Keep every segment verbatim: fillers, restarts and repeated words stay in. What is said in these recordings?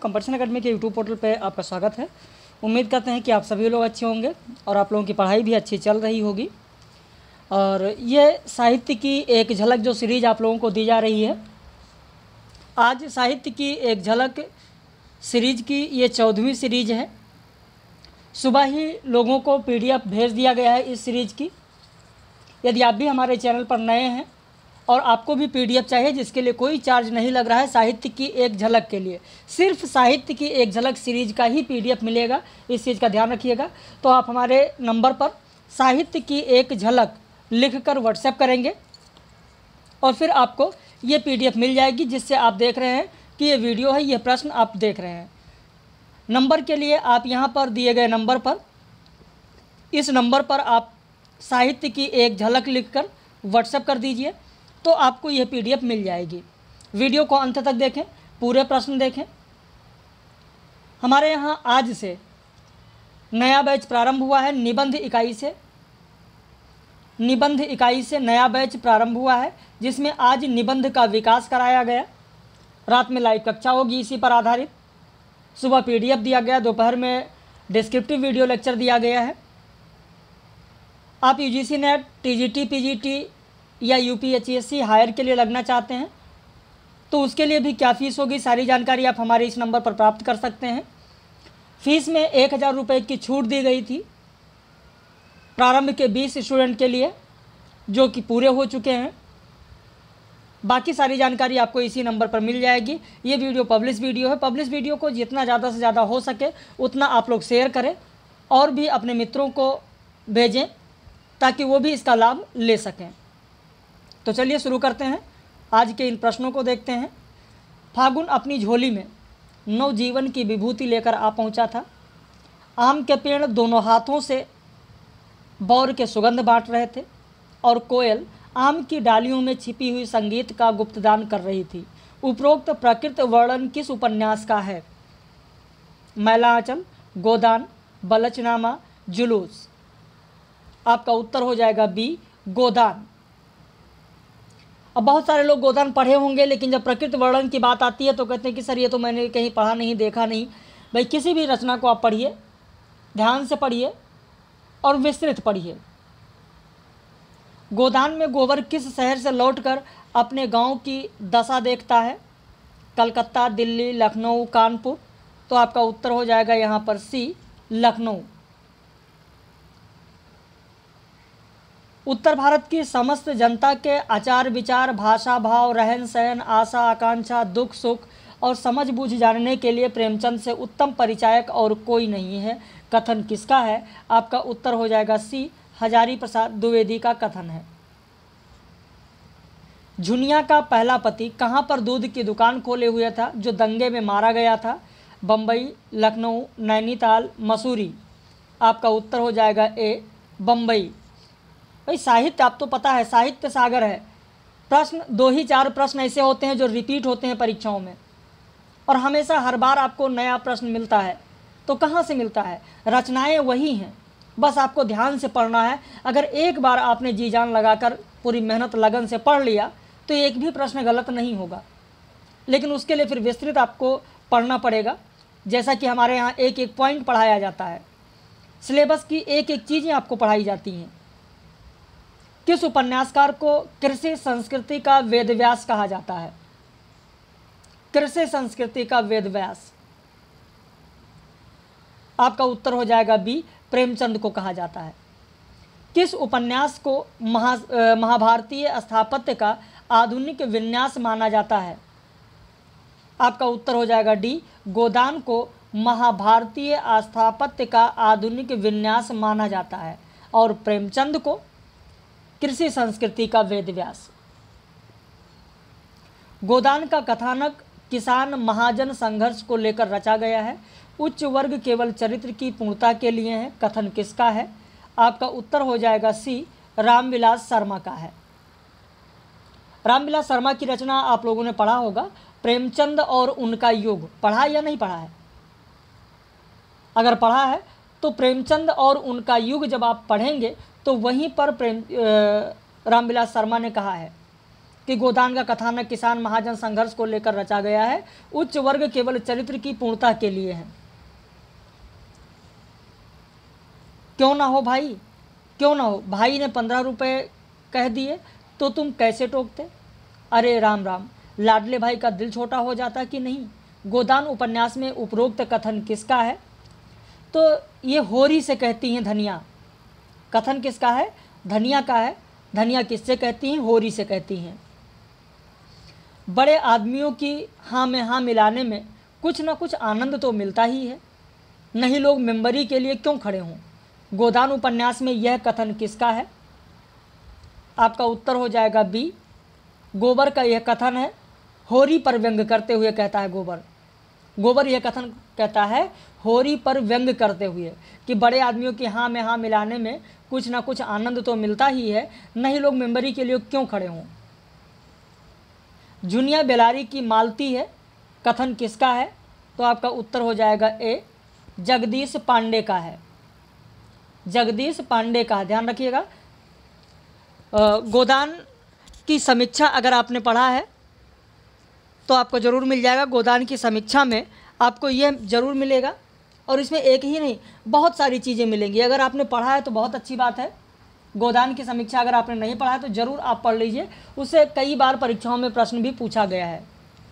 Competition academy के YouTube portal पे आपका स्वागत है। उम्मीद करते हैं कि आप सभी लोग अच्छे होंगे और आप लोगों की पढ़ाई भी अच्छी चल रही होगी। और ये साहित्य की एक झलक जो सीरीज़ आप लोगों को दी जा रही है, आज साहित्य की एक झलक सीरीज़ की ये चौदहवीं सीरीज़ है। सुबह ही लोगों को पीडीएफ भेज दिया गया है इस सीरीज़ की। यदि आप भी हमारे चैनल पर नए हैं और आपको भी पीडीएफ चाहिए जिसके लिए कोई चार्ज नहीं लग रहा है, साहित्य की एक झलक के लिए सिर्फ साहित्य की एक झलक सीरीज का ही पीडीएफ मिलेगा, इस चीज़ का ध्यान रखिएगा। तो आप हमारे नंबर पर साहित्य की एक झलक लिखकर व्हाट्सएप करेंगे और फिर आपको ये पीडीएफ मिल जाएगी, जिससे आप देख रहे हैं कि ये वीडियो है, ये प्रश्न आप देख रहे हैं। नंबर के लिए आप यहाँ पर दिए गए नंबर पर, इस नंबर पर आप साहित्य की एक झलक लिखकर व्हाट्सएप कर दीजिए तो आपको यह पीडीएफ मिल जाएगी। वीडियो को अंत तक देखें, पूरे प्रश्न देखें। हमारे यहाँ आज से नया बैच प्रारंभ हुआ है, निबंध इकाई से निबंध इकाई से नया बैच प्रारंभ हुआ है, जिसमें आज निबंध का विकास कराया गया। रात में लाइव कक्षा होगी इसी पर आधारित। सुबह पीडीएफ दिया गया, दोपहर में डिस्क्रिप्टिव वीडियो लेक्चर दिया गया है। आप यूजीसी नेट, टीजीटी, पीजीटी या यूपीएचएससी हायर के लिए लगना चाहते हैं तो उसके लिए भी क्या फ़ीस होगी, सारी जानकारी आप हमारे इस नंबर पर प्राप्त कर सकते हैं। फ़ीस में एक हज़ार रुपये की छूट दी गई थी प्रारंभ के बीस स्टूडेंट के लिए, जो कि पूरे हो चुके हैं। बाकी सारी जानकारी आपको इसी नंबर पर मिल जाएगी। ये वीडियो पब्लिश वीडियो है। पब्लिश वीडियो को जितना ज़्यादा से ज़्यादा हो सके उतना आप लोग शेयर करें और भी अपने मित्रों को भेजें ताकि वो भी इसका लाभ ले सकें। तो चलिए शुरू करते हैं। आज के इन प्रश्नों को देखते हैं। फागुन अपनी झोली में नवजीवन की विभूति लेकर आ पहुंचा था। आम के पेड़ दोनों हाथों से बौर के सुगंध बांट रहे थे और कोयल आम की डालियों में छिपी हुई संगीत का गुप्तदान कर रही थी। उपरोक्त प्रकृत वर्णन किस उपन्यास का है? मैला आंचल, गोदान, बलचनामा, जुलूस। आपका उत्तर हो जाएगा बी, गोदान। अब बहुत सारे लोग गोदान पढ़े होंगे, लेकिन जब प्रकृति वर्णन की बात आती है तो कहते हैं कि सर ये तो मैंने कहीं पढ़ा नहीं, देखा नहीं। भाई किसी भी रचना को आप पढ़िए, ध्यान से पढ़िए और विस्तृत पढ़िए। गोदान में गोबर किस शहर से लौटकर अपने गांव की दशा देखता है? कलकत्ता, दिल्ली, लखनऊ, कानपुर। तो आपका उत्तर हो जाएगा यहाँ पर सी, लखनऊ। उत्तर भारत की समस्त जनता के आचार विचार, भाषा, भाव, रहन सहन, आशा आकांक्षा, दुख सुख और समझ बूझ जानने के लिए प्रेमचंद से उत्तम परिचायक और कोई नहीं है। कथन किसका है? आपका उत्तर हो जाएगा सी, हजारी प्रसाद द्विवेदी का कथन है। झुनिया का पहला पति कहाँ पर दूध की दुकान खोले हुए था जो दंगे में मारा गया था? बम्बई, लखनऊ, नैनीताल, मसूरी। आपका उत्तर हो जाएगा ए, बम्बई। भाई साहित्य आप तो पता है, साहित्य सागर है। प्रश्न दो ही चार प्रश्न ऐसे होते हैं जो रिपीट होते हैं परीक्षाओं में और हमेशा हर बार आपको नया प्रश्न मिलता है। तो कहाँ से मिलता है? रचनाएं वही हैं, बस आपको ध्यान से पढ़ना है। अगर एक बार आपने जी जान लगाकर पूरी मेहनत लगन से पढ़ लिया तो एक भी प्रश्न गलत नहीं होगा, लेकिन उसके लिए फिर विस्तृत आपको पढ़ना पड़ेगा। जैसा कि हमारे यहाँ एक एक पॉइंट पढ़ाया जाता है, सिलेबस की एक एक चीज़ें आपको पढ़ाई जाती हैं। किस उपन्यासकार को कृषि संस्कृति का वेदव्यास कहा जाता है? कृषि संस्कृति का वेदव्यास। आपका उत्तर हो जाएगा बी, प्रेमचंद को कहा जाता है। किस उपन्यास को महा महाभारतीय स्थापत्य का आधुनिक विन्यास माना जाता है? आपका उत्तर हो जाएगा डी, गोदान को महाभारतीय स्थापत्य का आधुनिक विन्यास माना जाता है और प्रेमचंद को कृषि संस्कृति का वेदव्यास। गोदान का कथानक किसान महाजन संघर्ष को लेकर रचा गया है। उच्च वर्ग केवल चरित्र की पूर्णता के लिए है। कथन किसका है? आपका उत्तर हो जाएगा सी, रामविलास शर्मा का है। रामविलास शर्मा की रचना आप लोगों ने पढ़ा होगा, प्रेमचंद और उनका युग। पढ़ा या नहीं पढ़ा है? अगर पढ़ा है तो प्रेमचंद और उनका युग जब आप पढ़ेंगे तो वहीं पर प्रेम रामविलास शर्मा ने कहा है कि गोदान का कथानक किसान महाजन संघर्ष को लेकर रचा गया है, उच्च वर्ग केवल चरित्र की पूर्णता के लिए है। क्यों ना हो भाई, क्यों ना हो भाई ने पंद्रह रुपये कह दिए तो तुम कैसे टोकते? अरे राम राम, लाडले भाई का दिल छोटा हो जाता कि नहीं। गोदान उपन्यास में उपरोक्त कथन किसका है? तो ये होरी से कहती हैं धनिया। कथन किसका है? धनिया का है। धनिया किससे कहती हैं? होरी से कहती हैं। बड़े आदमियों की हाँ में हाँ मिलाने में कुछ ना कुछ आनंद तो मिलता ही है, नहीं लोग मेंबरी के लिए क्यों खड़े हों? गोदान उपन्यास में यह कथन किसका है? आपका उत्तर हो जाएगा बी, गोबर का यह कथन है। होरी पर व्यंग करते हुए कहता है गोबर। गोबर यह कथन कहता है होरी पर व्यंग करते हुए कि बड़े आदमियों की हाँ में हाँ मिलाने में कुछ ना कुछ आनंद तो मिलता ही है, नहीं लोग मेंबरी के लिए क्यों खड़े हों? जुनिया बेलारी की मालती है, कथन किसका है? तो आपका उत्तर हो जाएगा ए, जगदीश पांडे का है। जगदीश पांडे का, ध्यान रखिएगा। गोदान की समीक्षा अगर आपने पढ़ा है तो आपको ज़रूर मिल जाएगा। गोदान की समीक्षा में आपको यह ज़रूर मिलेगा, और इसमें एक ही नहीं बहुत सारी चीज़ें मिलेंगी। अगर आपने पढ़ा है तो बहुत अच्छी बात है। गोदान की समीक्षा अगर आपने नहीं पढ़ा है तो ज़रूर आप पढ़ लीजिए, उससे कई बार परीक्षाओं में प्रश्न भी पूछा गया है।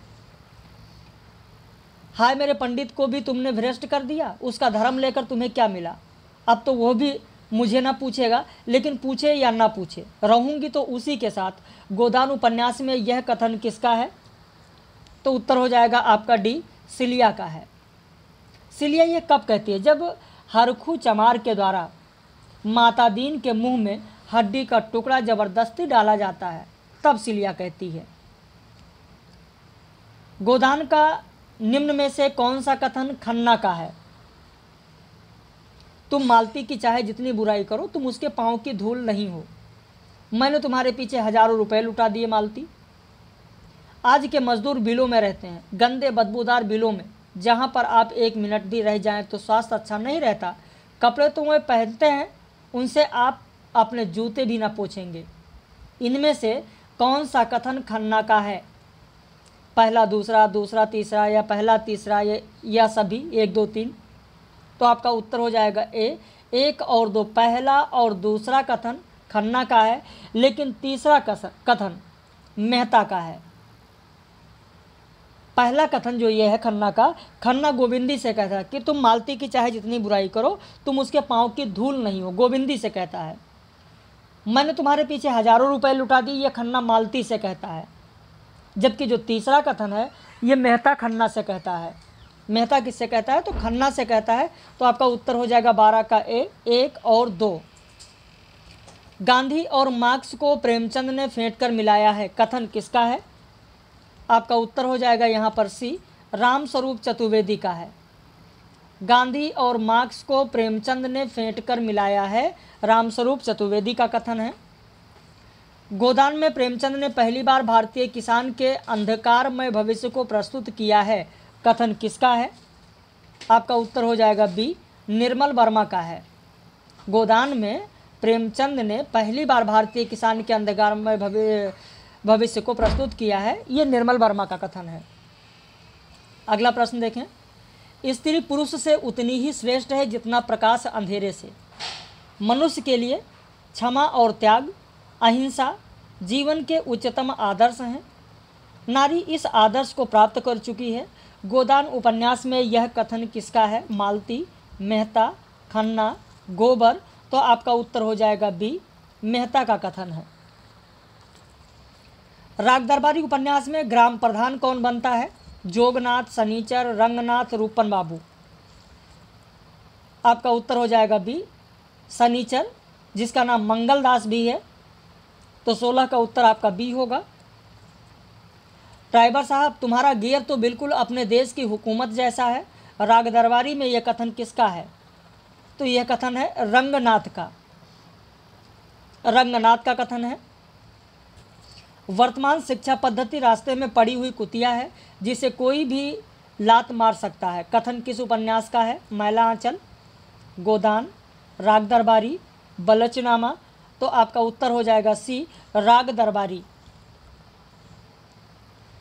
हाय मेरे पंडित को भी तुमने भ्रष्ट कर दिया, उसका धर्म लेकर तुम्हें क्या मिला? अब तो वो भी मुझे ना पूछेगा, लेकिन पूछे या ना पूछे रहूँगी तो उसी के साथ। गोदान उपन्यास में यह कथन किसका है? तो उत्तर हो जाएगा आपका डी, सिलिया का है। सिलिया ये कब कहती है? जब हरखू चमार के द्वारा माता दीन के मुंह में हड्डी का टुकड़ा जबरदस्ती डाला जाता है, तब सिलिया कहती है। गोदान का निम्न में से कौन सा कथन खन्ना का है? तुम मालती की चाहे जितनी बुराई करो, तुम उसके पाँव की धूल नहीं हो। मैंने तुम्हारे पीछे हजारों रुपए लुटा दिए मालती। आज के मजदूर बिलों में रहते हैं, गंदे बदबूदार बिलों में, जहाँ पर आप एक मिनट भी रह जाएं तो स्वास्थ्य अच्छा नहीं रहता। कपड़े तो वह पहनते हैं, उनसे आप अपने जूते भी ना पोंछेंगे। इनमें से कौन सा कथन खन्ना का है? पहला, दूसरा, दूसरा तीसरा, या पहला तीसरा, या, या सभी एक दो तीन? तो आपका उत्तर हो जाएगा ए, एक और दो। पहला और दूसरा कथन खन्ना का है, लेकिन तीसरा कथन मेहता का है। पहला कथन जो ये है खन्ना का, खन्ना गोविंदी से कहता है कि तुम मालती की चाहे जितनी बुराई करो, तुम उसके पाँव की धूल नहीं हो। गोविंदी से कहता है। मैंने तुम्हारे पीछे हजारों रुपए लुटा दी, ये खन्ना मालती से कहता है। जबकि जो तीसरा कथन है ये मेहता खन्ना से कहता है। मेहता किससे कहता है? तो खन्ना से कहता है। तो आपका उत्तर हो जाएगा बारह का ए, एक और दो। गांधी और मार्क्स को प्रेमचंद ने फेंट कर मिलाया है, कथन किसका है? आपका उत्तर हो जाएगा यहाँ पर सी, रामस्वरूप चतुर्वेदी का है। गांधी और मार्क्स को प्रेमचंद ने फेंट कर मिलाया है, रामस्वरूप चतुर्वेदी का कथन है। गोदान में प्रेमचंद ने पहली बार भारतीय किसान के अंधकारमय भविष्य को प्रस्तुत किया है, कथन किसका है? आपका उत्तर हो जाएगा बी, निर्मल वर्मा का है। गोदान में प्रेमचंद ने पहली बार भारतीय किसान के अंधकारमय भविष्य भविष्य को प्रस्तुत किया है, ये निर्मल वर्मा का कथन है। अगला प्रश्न देखें। स्त्री पुरुष से उतनी ही श्रेष्ठ है जितना प्रकाश अंधेरे से। मनुष्य के लिए क्षमा और त्याग, अहिंसा जीवन के उच्चतम आदर्श हैं। नारी इस आदर्श को प्राप्त कर चुकी है। गोदान उपन्यास में यह कथन किसका है? मालती, मेहता, खन्ना, गोबर? तो आपका उत्तर हो जाएगा बी, मेहता का कथन है। राग दरबारी उपन्यास में ग्राम प्रधान कौन बनता है? जोगनाथ, सनीचर, रंगनाथ, रूपन बाबू? आपका उत्तर हो जाएगा बी, सनीचर, जिसका नाम मंगलदास भी है। तो सोलह का उत्तर आपका बी होगा। ड्राइवर साहब, तुम्हारा गियर तो बिल्कुल अपने देश की हुकूमत जैसा है। राग दरबारी में यह कथन किसका है? तो यह कथन है रंगनाथ का। रंगनाथ का कथन है। वर्तमान शिक्षा पद्धति रास्ते में पड़ी हुई कुतिया है, जिसे कोई भी लात मार सकता है, कथन किस उपन्यास का है? मैला आंचल, गोदान, राग दरबारी, बलचनामा? तो आपका उत्तर हो जाएगा सी, राग दरबारी।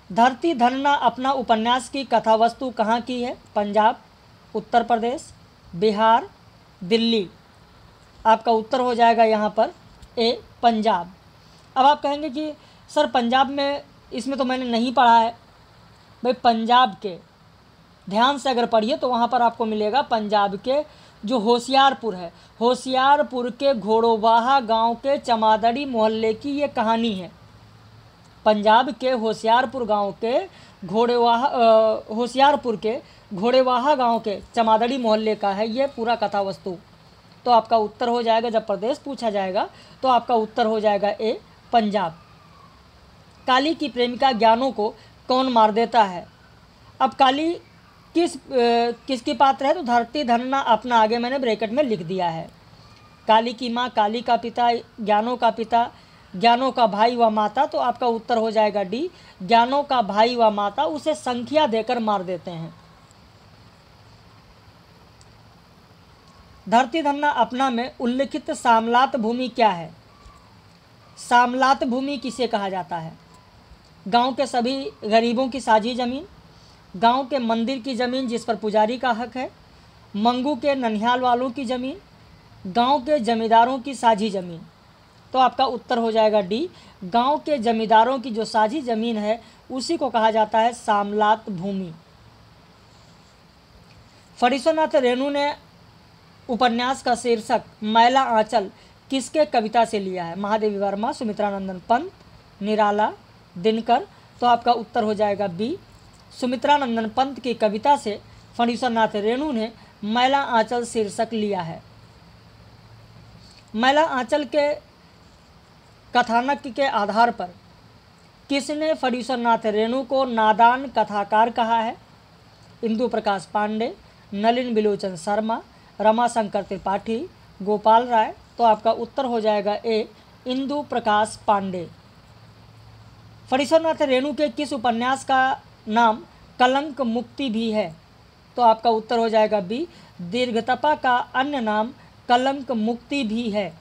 धरती धरना अपना उपन्यास की कथा वस्तु कहाँ की है? पंजाब, उत्तर प्रदेश, बिहार, दिल्ली। आपका उत्तर हो जाएगा यहाँ पर ए पंजाब। अब आप कहेंगे कि सर पंजाब में, इसमें तो मैंने नहीं पढ़ा है। भाई पंजाब के ध्यान से अगर पढ़िए तो वहाँ पर आपको मिलेगा पंजाब के जो होशियारपुर है, होशियारपुर के घोड़ोवाहा गांव के चमादड़ी मोहल्ले की ये कहानी है। पंजाब के होशियारपुर गांव के घोड़ेवाहा होशियारपुर के घोड़ेवाहा गांव के चमादड़ी मोहल्ले का है ये पूरा कथा वस्तु। तो आपका उत्तर हो जाएगा, जब प्रदेश पूछा जाएगा तो आपका उत्तर हो जाएगा ए पंजाब। काली की प्रेमिका ज्ञानों को कौन मार देता है? अब काली किस किसकी पात्र है? तो धरती धरना अपना, आगे मैंने ब्रैकेट में लिख दिया है। काली की माँ, काली का पिता, ज्ञानों का पिता, ज्ञानों का भाई व माता। तो आपका उत्तर हो जाएगा डी, ज्ञानों का भाई व माता उसे संख्या देकर मार देते हैं। धरती धरना अपना में उल्लिखित सामलात भूमि क्या है? सामलात भूमि किसे कहा जाता है? गांव के सभी गरीबों की साझी ज़मीन, गांव के मंदिर की ज़मीन जिस पर पुजारी का हक है, मंगू के ननिहाल वालों की ज़मीन, गांव के जमींदारों की साझी ज़मीन। तो आपका उत्तर हो जाएगा डी, गांव के जमींदारों की जो साझी ज़मीन है उसी को कहा जाता है सामलात भूमि। फणीश्वरनाथ रेणु ने उपन्यास का शीर्षक मैला आंचल किसके कविता से लिया है? महादेवी वर्मा, सुमित्रानंदन पंत, निराला, दिनकर। तो आपका उत्तर हो जाएगा बी, सुमित्रानंदन पंत की कविता से फणीश्वरनाथ रेणु ने मैला आंचल शीर्षक लिया है। मैला आंचल के कथानक के आधार पर किसने फणीश्वरनाथ रेणु को नादान कथाकार कहा है? इंदु प्रकाश पांडे, नलिन बिलोचन शर्मा, रमाशंकर त्रिपाठी, गोपाल राय। तो आपका उत्तर हो जाएगा ए, इंदु प्रकाश पांडे। फणीश्वरनाथ रेणु के किस उपन्यास का नाम कलंक मुक्ति भी है? तो आपका उत्तर हो जाएगा बी, दीर्घतपा का अन्य नाम कलंक मुक्ति भी है।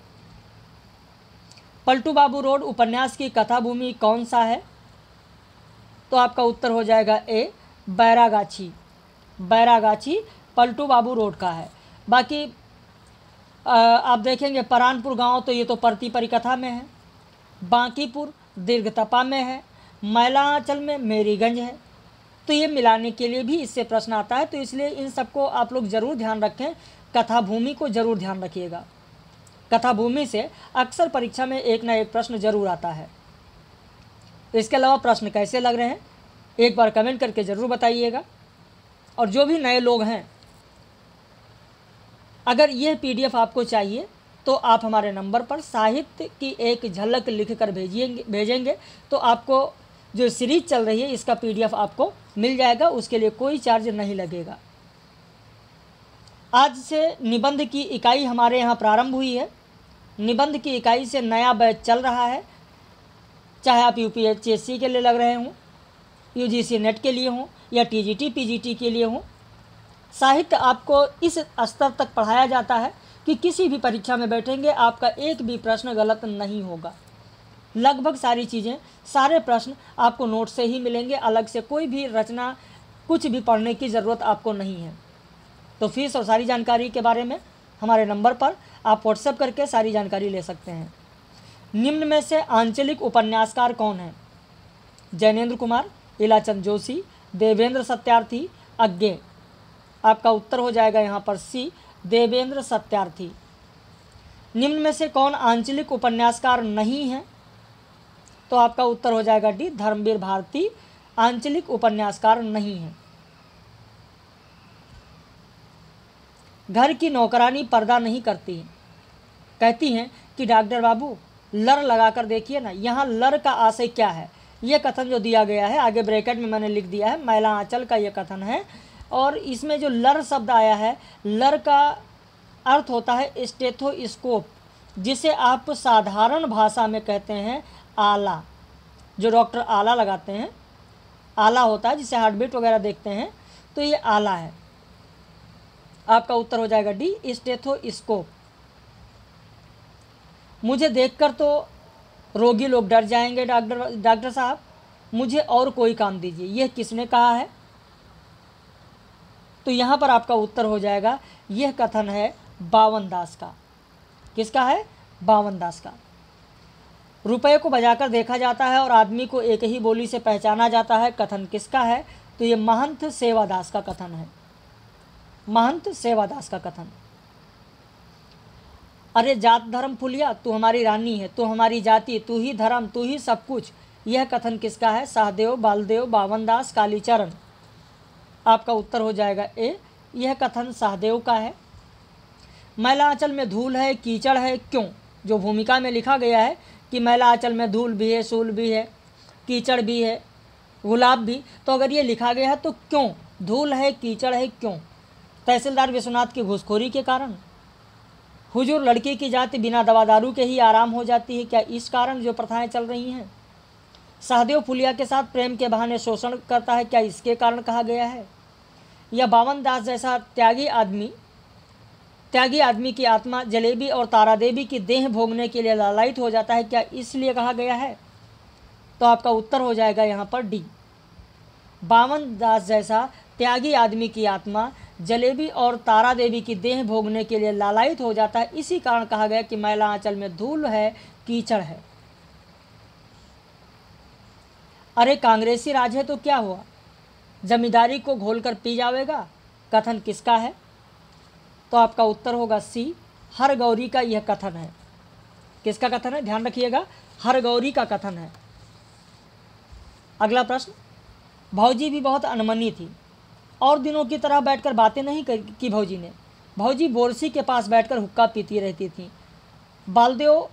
पलटू बाबू रोड उपन्यास की कथा भूमि कौन सा है? तो आपका उत्तर हो जाएगा ए, बैरागाछी। बैरागाछी पलटू बाबू रोड का है। बाकी आप देखेंगे परानपुर गांव, तो ये तो परती परिकथा में है, बांकीपुर दीर्घतपा में है, मैला आंचल में मेरीगंज है। तो ये मिलाने के लिए भी इससे प्रश्न आता है, तो इसलिए इन सबको आप लोग ज़रूर ध्यान रखें। कथा भूमि को ज़रूर ध्यान रखिएगा। कथा भूमि से अक्सर परीक्षा में एक ना एक प्रश्न जरूर आता है। इसके अलावा प्रश्न कैसे लग रहे हैं एक बार कमेंट करके ज़रूर बताइएगा। और जो भी नए लोग हैं, अगर यह पीडीएफ आपको चाहिए तो आप हमारे नंबर पर साहित्य की एक झलक लिखकर भेजिएंगे भेजेंगे तो आपको जो सीरीज चल रही है इसका पीडीएफ आपको मिल जाएगा। उसके लिए कोई चार्ज नहीं लगेगा। आज से निबंध की इकाई हमारे यहाँ प्रारंभ हुई है। निबंध की इकाई से नया बैच चल रहा है। चाहे आप यूपीएससी के लिए लग रहे हों, यूजीसी नेट के लिए हों या टीजीटी पीजीटी के लिए हों, साहित्य आपको इस स्तर तक पढ़ाया जाता है कि किसी भी परीक्षा में बैठेंगे आपका एक भी प्रश्न गलत नहीं होगा। लगभग सारी चीज़ें, सारे प्रश्न आपको नोट से ही मिलेंगे। अलग से कोई भी रचना, कुछ भी पढ़ने की ज़रूरत आपको नहीं है। तो फीस और सारी जानकारी के बारे में हमारे नंबर पर आप व्हाट्सएप करके सारी जानकारी ले सकते हैं। निम्न में से आंचलिक उपन्यासकार कौन है? जैनेन्द्र कुमार, इलाचंद जोशी, देवेंद्र सत्यार्थी, अज्ञे। आपका उत्तर हो जाएगा यहाँ पर सी, देवेंद्र सत्यार्थी। निम्न में से कौन आंचलिक उपन्यासकार नहीं है? तो आपका उत्तर हो जाएगा डी, धर्मवीर भारती आंचलिक उपन्यासकार नहीं है। घर की नौकरानी पर्दा नहीं करती है, कहती हैं कि डॉक्टर बाबू लर लगा कर देखिए ना। यहाँ लर का आशय क्या है? ये कथन जो दिया गया है, आगे ब्रैकेट में मैंने लिख दिया है, मैला आंचल का ये कथन है। और इसमें जो लर शब्द आया है, लर का अर्थ होता है स्टेथोस्कोप, जिसे आप साधारण भाषा में कहते हैं आला। जो डॉक्टर आला लगाते हैं, आला होता है जिसे हार्ट बीट वगैरह देखते हैं, तो ये आला है। आपका उत्तर हो जाएगा डी, स्टेथोस्कोप। मुझे देखकर तो रोगी लोग डर जाएंगे डॉक्टर डॉक्टर साहब, मुझे और कोई काम दीजिए, यह किसने कहा है? तो यहाँ पर आपका उत्तर हो जाएगा, यह कथन है बावन दास का। किसका है? बावन दास का। रुपये को बजाकर देखा जाता है और आदमी को एक ही बोली से पहचाना जाता है, कथन किसका है? तो ये महंत सेवादास का कथन है, महंत सेवादास का कथन। अरे जात धर्म फुलिया, तू हमारी रानी है, तू हमारी जाति, तू ही धर्म, तू ही सब कुछ, यह कथन किसका है? सहदेव, बालदेव, बावन दास, कालीचरण। आपका उत्तर हो जाएगा ए, यह कथन सहदेव का है। मैला आंचल में धूल है, कीचड़ है, क्यों? जो भूमिका में लिखा गया है कि मैला आंचल में धूल भी है, सूल भी है, कीचड़ भी है, गुलाब भी, तो अगर ये लिखा गया है तो क्यों धूल है, कीचड़ है, क्यों? तहसीलदार विश्वनाथ की घूसखोरी के कारण। हुजूर, लड़की की जाति बिना दवा दारू के ही आराम हो जाती है, क्या इस कारण जो प्रथाएं चल रही हैं? सहदेव फुलिया के साथ प्रेम के बहाने शोषण करता है, क्या इसके कारण कहा गया है? या बावन दास जैसा त्यागी आदमी त्यागी आदमी की आत्मा जलेबी और तारा देवी की देह भोगने के लिए लालायित हो जाता है, क्या इसलिए कहा गया है? तो आपका उत्तर हो जाएगा यहाँ पर डी, बावन दास जैसा त्यागी आदमी की आत्मा जलेबी और तारा देवी की देह भोगने के लिए लालायित हो जाता है, इसी कारण कहा गया कि मैला आंचल में धूल है, कीचड़ है। अरे कांग्रेसी राज है तो क्या हुआ, जमींदारी को घोलकर पी जावेगा, कथन किसका है? तो आपका उत्तर होगा सी, हर गौरी का यह कथन है। किसका कथन है? ध्यान रखिएगा, हर गौरी का कथन है। अगला प्रश्न, भौजी भी बहुत अनमनी थी और दिनों की तरह बैठकर बातें नहीं की भौजी ने। भौजी बोरसी के पास बैठकर हुक्का पीती रहती थी। बालदेव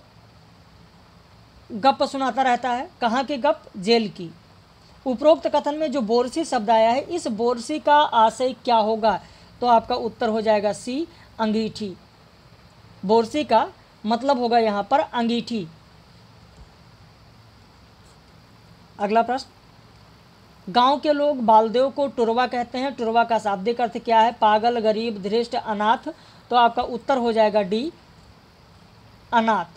गप सुनाता रहता है, कहाँ के गप? जेल की। उपरोक्त कथन में जो बोरसी शब्द आया है, इस बोरसी का आशय क्या होगा? तो आपका उत्तर हो जाएगा सी, अंगीठी। बोरसी का मतलब होगा यहाँ पर अंगीठी। अगला प्रश्न, गांव के लोग बालदेव को टुरवा कहते हैं, टुरवा का शाब्दिक अर्थ क्या है? पागल, गरीब, धृष्ट, अनाथ। तो आपका उत्तर हो जाएगा डी, अनाथ।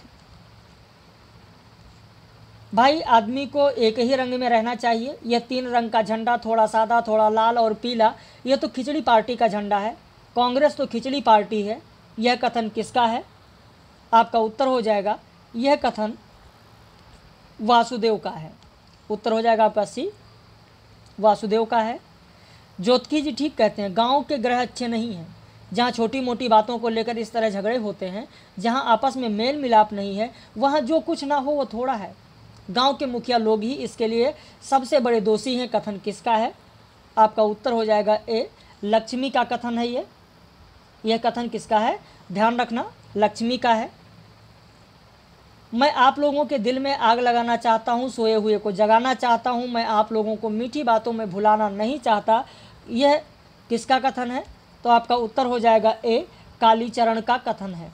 भाई, आदमी को एक ही रंग में रहना चाहिए। यह तीन रंग का झंडा, थोड़ा सादा, थोड़ा लाल और पीला, यह तो खिचड़ी पार्टी का झंडा है। कांग्रेस तो खिचड़ी पार्टी है, यह कथन किसका है? आपका उत्तर हो जाएगा, यह कथन वासुदेव का है। उत्तर हो जाएगा आपका सी, वासुदेव का है। ज्योतिकी जी ठीक कहते हैं, गांव के ग्रह अच्छे नहीं हैं। जहाँ छोटी मोटी बातों को लेकर इस तरह झगड़े होते हैं, जहाँ आपस में मेल मिलाप नहीं है, वहाँ जो कुछ ना हो वो थोड़ा है। गांव के मुखिया लोग ही इसके लिए सबसे बड़े दोषी हैं, कथन किसका है? आपका उत्तर हो जाएगा ए, लक्ष्मी का कथन है। ये यह कथन किसका है? ध्यान रखना, लक्ष्मी का है। मैं आप लोगों के दिल में आग लगाना चाहता हूँ, सोए हुए को जगाना चाहता हूँ, मैं आप लोगों को मीठी बातों में भुलाना नहीं चाहता, यह किसका कथन है? तो आपका उत्तर हो जाएगा ए, कालीचरण का कथन है।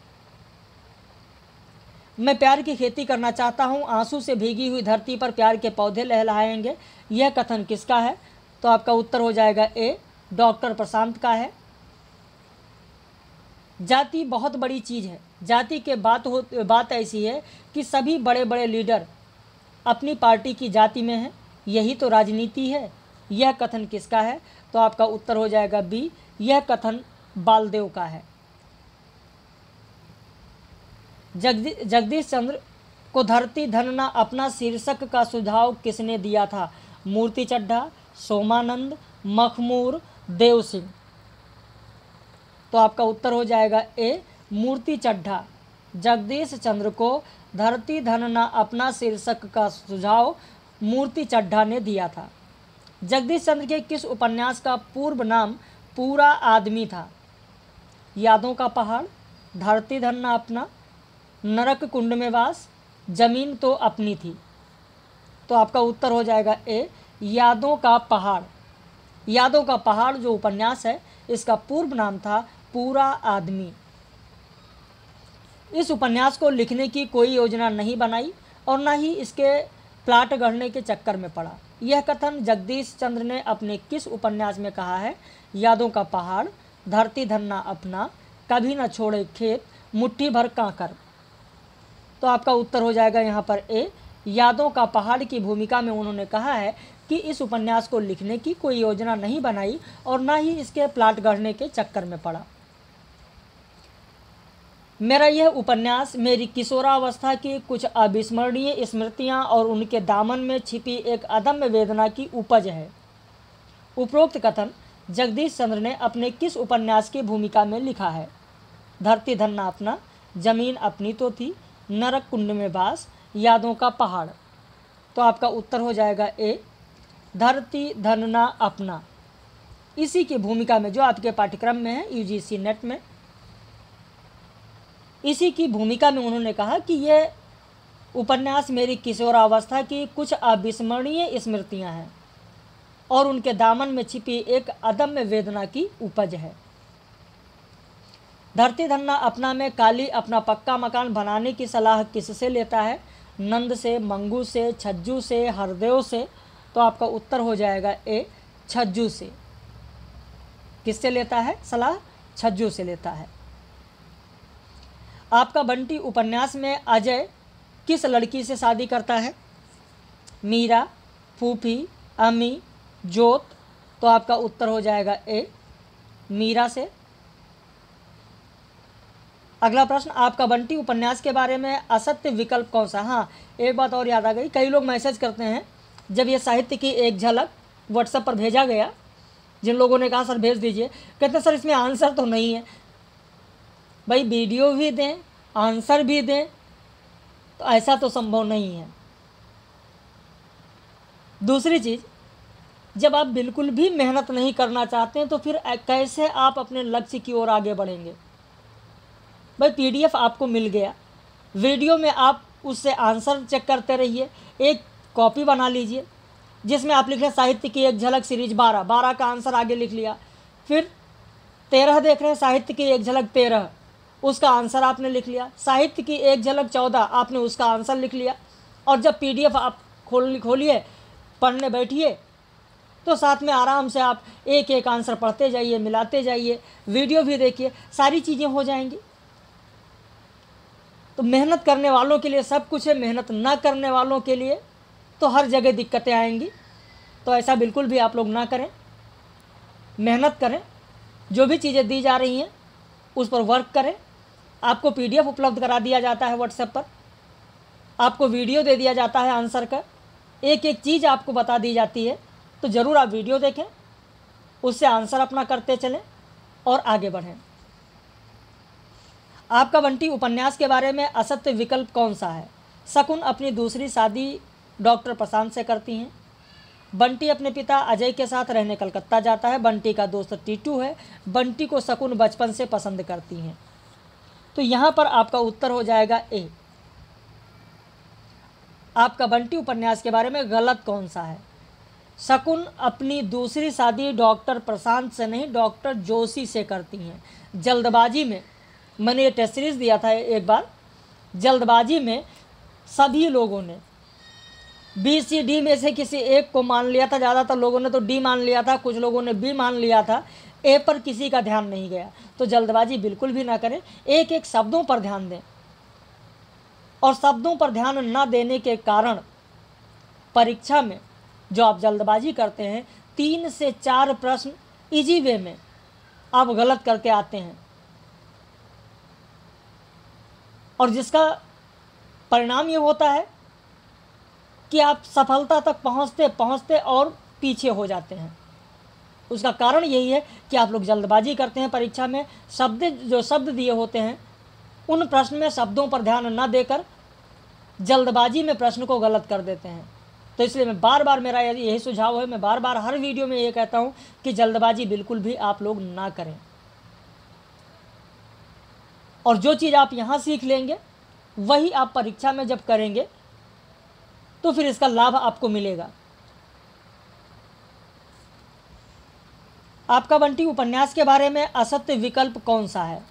मैं प्यार की खेती करना चाहता हूँ, आंसू से भीगी हुई धरती पर प्यार के पौधे लहलहाएंगे, यह कथन किसका है? तो आपका उत्तर हो जाएगा ए, डॉक्टर प्रशांत का है। जाति बहुत बड़ी चीज़ है। जाति के बात हो बात ऐसी है कि सभी बड़े बड़े लीडर अपनी पार्टी की जाति में हैं, यही तो राजनीति है, यह कथन किसका है? तो आपका उत्तर हो जाएगा बी, यह कथन बालदेव का है। जगदी जगदीश चंद्र को धरती धनना अपना शीर्षक का सुझाव किसने दिया था? मूर्ति चड्ढा, सोमानंद, मखमूर, देव सिंह। तो आपका उत्तर हो जाएगा ए, मूर्ति चड्ढा। जगदीश चंद्र को धरती धनना अपना शीर्षक का सुझाव मूर्ति चड्ढा ने दिया था। जगदीश चंद्र के किस उपन्यास का पूर्व नाम पूरा आदमी था? यादों का पहाड़, धरती धनना अपना, नरक कुंड में वास, जमीन तो अपनी थी। तो आपका उत्तर हो जाएगा ए, यादों का पहाड़। यादों का पहाड़ जो उपन्यास है, इसका पूर्व नाम था पूरा आदमी। इस उपन्यास को लिखने की कोई योजना नहीं बनाई और न ही इसके प्लाट गढ़ने के चक्कर में पड़ा। यह कथन जगदीश चंद्र ने अपने किस उपन्यास में कहा है? यादों का पहाड़, धरती धन्ना अपना, कभी न छोड़े खेत, मुट्ठी भर कांकर। तो आपका उत्तर हो जाएगा यहाँ पर ए, यादों का पहाड़ की भूमिका में उन्होंने कहा है कि इस उपन्यास को लिखने की कोई योजना नहीं बनाई और न ही इसके प्लाट गढ़ने के चक्कर में पड़ा। मेरा यह उपन्यास मेरी किशोरावस्था की कुछ अविस्मरणीय स्मृतियां और उनके दामन में छिपी एक अदम्य वेदना की उपज है। उपरोक्त कथन जगदीश चंद्र ने अपने किस उपन्यास की भूमिका में लिखा है? धरती धन्ना अपना, जमीन अपनी तो थी, नरक कुंड में बास, यादों का पहाड़। तो आपका उत्तर हो जाएगा ए, धरती धन्ना अपना। इसी की भूमिका में, जो आपके पाठ्यक्रम में है यूजीसी नेट में, इसी की भूमिका में उन्होंने कहा कि यह उपन्यास मेरी किशोरावस्था की कुछ अविस्मरणीय स्मृतियां हैं और उनके दामन में छिपी एक अदम्य वेदना की उपज है। धरती धन्ना अपना में काली अपना पक्का मकान बनाने की सलाह किससे लेता है? नंद से, मंगू से, छज्जू से, हरदेव से। तो आपका उत्तर हो जाएगा ए, छज्जू से। किससे लेता है सलाह? छज्जू से लेता है। आपका बंटी उपन्यास में अजय किस लड़की से शादी करता है? मीरा, फूफी, अम्मी, जोत। तो आपका उत्तर हो जाएगा ए, मीरा से। अगला प्रश्न, आपका बंटी उपन्यास के बारे में असत्य विकल्प कौन सा? हाँ, एक बात और याद आ गई, कई लोग मैसेज करते हैं, जब ये साहित्य की एक झलक व्हाट्सएप पर भेजा गया, जिन लोगों ने कहा सर भेज दीजिए, कहते हैं सर इसमें आंसर तो नहीं है। भाई वीडियो भी दें, आंसर भी दें, तो ऐसा तो संभव नहीं है। दूसरी चीज़, जब आप बिल्कुल भी मेहनत नहीं करना चाहते हैं तो फिर कैसे आप अपने लक्ष्य की ओर आगे बढ़ेंगे? भाई पीडीएफ आपको मिल गया, वीडियो में आप उससे आंसर चेक करते रहिए। एक कॉपी बना लीजिए जिसमें आप लिख रहे हैं साहित्य की एक झलक सीरीज बारह, बारह का आंसर आगे लिख लिया। फिर तेरह देख रहे हैं, साहित्य की एक झलक तेरह, उसका आंसर आपने लिख लिया। साहित्य की एक झलक चौदह, आपने उसका आंसर लिख लिया। और जब पीडीएफ आप खोल खोलिए पढ़ने बैठिए तो साथ में आराम से आप एक एक आंसर पढ़ते जाइए, मिलाते जाइए, वीडियो भी देखिए, सारी चीज़ें हो जाएंगी। तो मेहनत करने वालों के लिए सब कुछ है, मेहनत ना करने वालों के लिए तो हर जगह दिक्कतें आएंगी। तो ऐसा बिल्कुल भी आप लोग ना करें, मेहनत करें, जो भी चीज़ें दी जा रही हैं उस पर वर्क करें। आपको पीडीएफ उपलब्ध करा दिया जाता है व्हाट्सएप पर, आपको वीडियो दे दिया जाता है आंसर का, एक एक चीज़ आपको बता दी जाती है। तो ज़रूर आप वीडियो देखें, उससे आंसर अपना करते चलें और आगे बढ़ें। आपका बंटी उपन्यास के बारे में असत्य विकल्प कौन सा है? शकुन अपनी दूसरी शादी डॉक्टर प्रशांत से करती हैं। बंटी अपने पिता अजय के साथ रहने कलकत्ता जाता है। बंटी का दोस्त टीटू है। बंटी को शकुन बचपन से पसंद करती हैं। तो यहाँ पर आपका उत्तर हो जाएगा ए। आपका बंटी उपन्यास के बारे में गलत कौन सा है? शकुन अपनी दूसरी शादी डॉक्टर प्रशांत से नहीं, डॉक्टर जोशी से करती हैं। जल्दबाजी में, मैंने ये टेस्ट सीरीज दिया था एक बार, जल्दबाजी में सभी लोगों ने बी सी डी में से किसी एक को मान लिया था। ज़्यादातर लोगों ने तो डी मान लिया था, कुछ लोगों ने बी मान लिया था, ए पर किसी का ध्यान नहीं गया। तो जल्दबाजी बिल्कुल भी ना करें, एक एक शब्दों पर ध्यान दें। और शब्दों पर ध्यान न देने के कारण परीक्षा में जो आप जल्दबाजी करते हैं, तीन से चार प्रश्न इजी वे में आप गलत करके आते हैं और जिसका परिणाम ये होता है कि आप सफलता तक पहुंचते पहुंचते और पीछे हो जाते हैं। उसका कारण यही है कि आप लोग जल्दबाजी करते हैं परीक्षा में। शब्द जो शब्द दिए होते हैं उन प्रश्न में शब्दों पर ध्यान न देकर जल्दबाजी में प्रश्न को गलत कर देते हैं। तो इसलिए मैं बार बार, मेरा यही सुझाव है, मैं बार बार हर वीडियो में ये कहता हूँ कि जल्दबाजी बिल्कुल भी आप लोग ना करें। और जो चीज़ आप यहाँ सीख लेंगे वही आप परीक्षा में जब करेंगे तो फिर इसका लाभ आपको मिलेगा। आपका बंटी उपन्यास के बारे में असत्य विकल्प कौन सा है?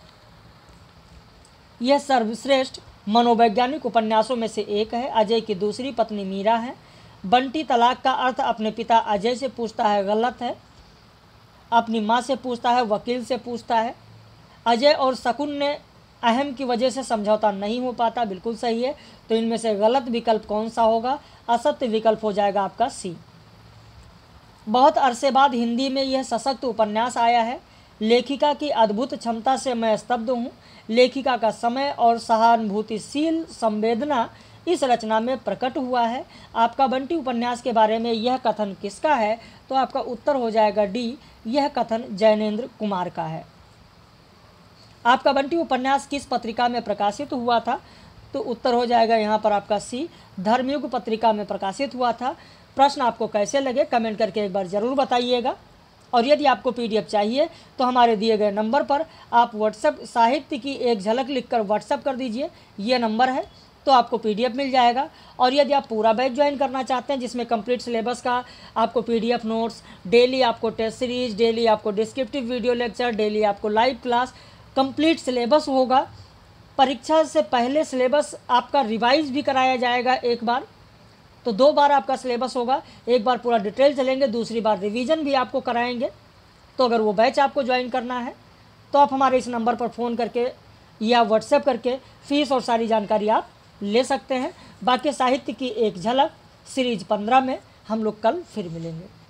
यह सर्वश्रेष्ठ मनोवैज्ञानिक उपन्यासों में से एक है। अजय की दूसरी पत्नी मीरा है। बंटी तलाक का अर्थ अपने पिता अजय से पूछता है, गलत है। अपनी माँ से पूछता है, वकील से पूछता है। अजय और शकुन ने अहम की वजह से समझौता नहीं हो पाता, बिल्कुल सही है। तो इनमें से गलत विकल्प कौन सा होगा? असत्य विकल्प हो जाएगा आपका सी। बहुत अरसे बाद हिंदी में यह सशक्त उपन्यास आया है। लेखिका की अद्भुत क्षमता से मैं स्तब्ध हूँ। लेखिका का समय और सहानुभूतिशील संवेदना इस रचना में प्रकट हुआ है। आपका बंटी उपन्यास के बारे में यह कथन किसका है? तो आपका उत्तर हो जाएगा डी, यह कथन जैनेन्द्र कुमार का है। आपका बंटी उपन्यास किस पत्रिका में प्रकाशित हुआ था? तो उत्तर हो जाएगा यहाँ पर आपका सी, धर्मयुग पत्रिका में प्रकाशित हुआ था। प्रश्न आपको कैसे लगे कमेंट करके एक बार ज़रूर बताइएगा। और यदि आपको पीडीएफ चाहिए तो हमारे दिए गए नंबर पर आप व्हाट्सएप साहित्य की एक झलक लिखकर व्हाट्सएप कर दीजिए, ये नंबर है, तो आपको पीडीएफ मिल जाएगा। और यदि आप पूरा बैच ज्वाइन करना चाहते हैं जिसमें कंप्लीट सिलेबस का आपको पीडीएफ नोट्स, डेली आपको टेस्ट सीरीज, डेली आपको डिस्क्रिप्टिव वीडियो लेक्चर, डेली आपको लाइव क्लास, कंप्लीट सिलेबस होगा। परीक्षा से पहले सिलेबस आपका रिवाइज भी कराया जाएगा एक बार, तो दो बार आपका सिलेबस होगा, एक बार पूरा डिटेल चलेंगे, दूसरी बार रिवीजन भी आपको कराएंगे। तो अगर वो बैच आपको ज्वाइन करना है तो आप हमारे इस नंबर पर फ़ोन करके या व्हाट्सएप करके फ़ीस और सारी जानकारी आप ले सकते हैं। बाकी साहित्य की एक झलक सीरीज पंद्रह में हम लोग कल फिर मिलेंगे।